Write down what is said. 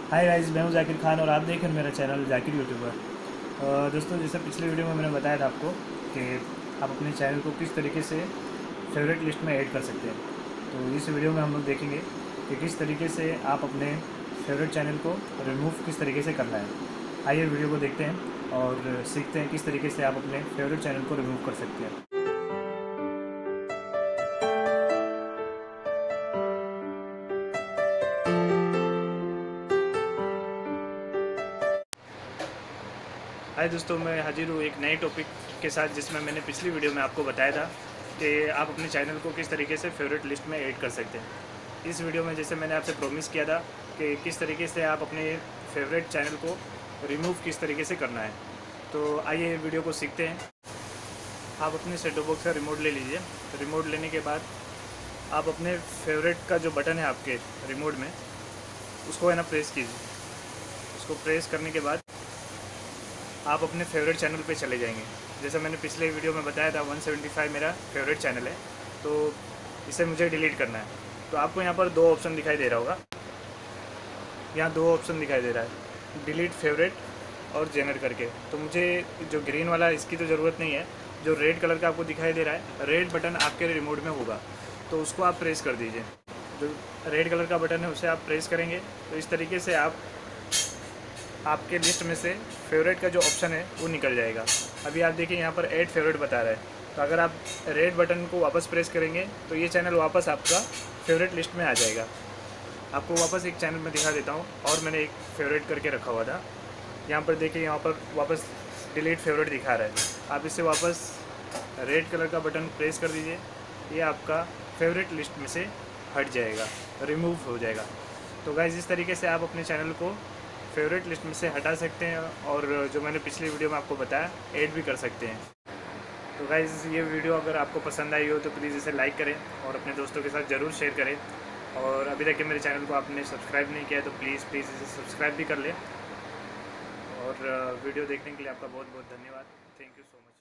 Hi guys, मैं हूं जाकिर खान और आप देख रहे हैं मेरा चैनल जाकिर यूट्यूबर। दोस्तों, जैसे पिछले वीडियो में मैंने बताया था आपको कि आप अपने चैनल को किस तरीके से फेवरेट लिस्ट में ऐड कर सकते हैं। तो इस वीडियो में हम लोग देखेंगे कि किस तरीके से आप अपने फेवरेट चैनल को रिमूव किस तरीके से करना है। आइए वीडियो को देखते हैं और सीखते हैं किस तरीके से आप अपने फेवरेट चैनल को रिमूव कर सकते हैं। हाय दोस्तों, मैं हाजिर हूँ एक नए टॉपिक के साथ जिसमें मैंने पिछली वीडियो में आपको बताया था कि आप अपने चैनल को किस तरीके से फेवरेट लिस्ट में ऐड कर सकते हैं। इस वीडियो में जैसे मैंने आपसे प्रॉमिस किया था कि किस तरीके से आप अपने फेवरेट चैनल को रिमूव किस तरीके से करना है। तो आइए वीडियो को सीखते हैं। आप अपने सेट टॉप बॉक्स का रिमोट ले लीजिए। रिमोट लेने के बाद आप अपने फेवरेट का जो बटन है आपके रिमोट में, उसको है ना प्रेस कीजिए। उसको प्रेस करने के बाद आप अपने फेवरेट चैनल पे चले जाएंगे। जैसे मैंने पिछले वीडियो में बताया था 175 मेरा फेवरेट चैनल है, तो इसे मुझे डिलीट करना है। तो आपको यहाँ पर दो ऑप्शन दिखाई दे रहा होगा। यहाँ दो ऑप्शन दिखाई दे रहा है, डिलीट फेवरेट और जेनर करके। तो मुझे जो ग्रीन वाला है इसकी तो ज़रूरत नहीं है। जो रेड कलर का आपको दिखाई दे रहा है, रेड बटन आपके रिमोट में होगा, तो उसको आप प्रेस कर दीजिए। जो रेड कलर का बटन है उसे आप प्रेस करेंगे तो इस तरीके से आपके लिस्ट में से फेवरेट का जो ऑप्शन है वो निकल जाएगा। अभी आप देखिए यहाँ पर ऐड फेवरेट बता रहा है। तो अगर आप रेड बटन को वापस प्रेस करेंगे तो ये चैनल वापस आपका फेवरेट लिस्ट में आ जाएगा। आपको वापस एक चैनल में दिखा देता हूँ और मैंने एक फेवरेट करके रखा हुआ था। यहाँ पर देखिए, यहाँ पर वापस डिलीट फेवरेट दिखा रहा है। आप इससे वापस रेड कलर का बटन प्रेस कर दीजिए, ये आपका फेवरेट लिस्ट में से हट जाएगा, रिमूव हो जाएगा। तो गाइस, इस तरीके से आप अपने चैनल को फेवरेट लिस्ट में से हटा सकते हैं और जो मैंने पिछली वीडियो में आपको बताया, ऐड भी कर सकते हैं। तो गाइज़, ये वीडियो अगर आपको पसंद आई हो तो प्लीज़ इसे लाइक करें और अपने दोस्तों के साथ ज़रूर शेयर करें। और अभी तक के मेरे चैनल को आपने सब्सक्राइब नहीं किया है तो प्लीज़ इसे सब्सक्राइब भी कर लें। और वीडियो देखने के लिए आपका बहुत बहुत धन्यवाद। Thank you so much.